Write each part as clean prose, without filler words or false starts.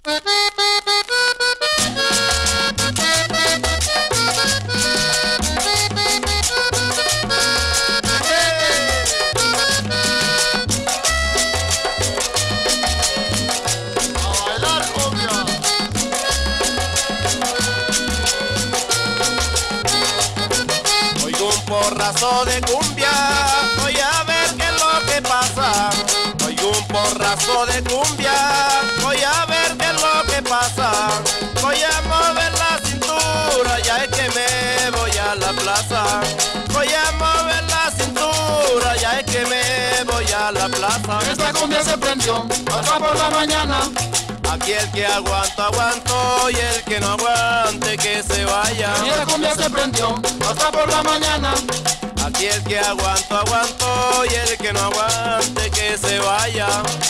Porrazo de cumbia, voy a ver qué es lo que pasa. Oigo un porrazo de cumbia, voy a ver qué es lo que pasa. Voy a mover la cintura, ya es que me voy a la plaza. Voy a mover la cintura, ya es que me voy a la plaza. Esta cumbia se prendió, otra por la mañana. Aquí el que aguanto, aguanto, y el que no aguante, que se vaya. Esta cumbia se prendió, otra por la mañana. Aquí el que aguanto, aguanto, y el que no aguante, que se vaya.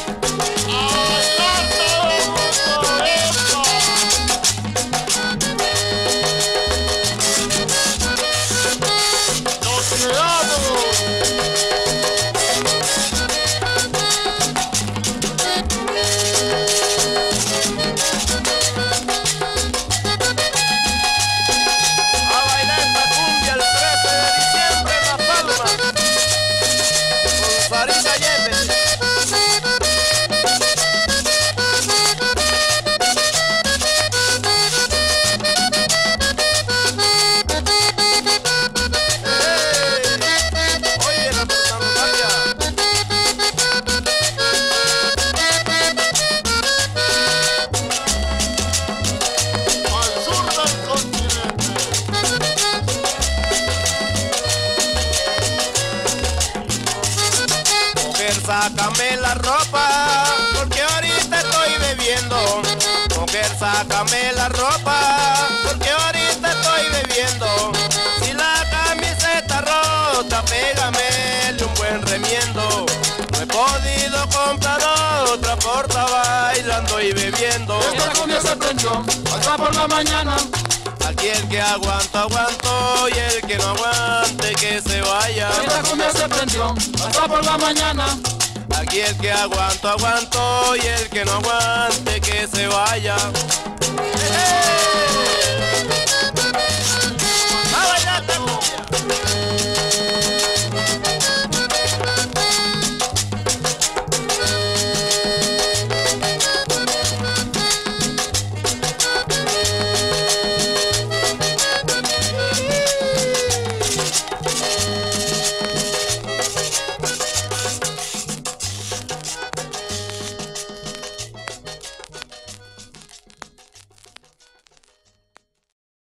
Sácame la ropa, porque ahorita estoy bebiendo. Mujer, sácame la ropa, porque ahorita estoy bebiendo. Si la camisa está rota, pégamele un buen remiendo. No he podido comprar otra por estar bailando y bebiendo. Esta cumbia se prendió, otra por la mañana. Aquí el que aguanto, aguanto, y el que no aguante, que se vaya. Esta cumbia se prendió, otra por la mañana. Aquí el que aguanto, aguanto, y el que no aguante, que se vaya.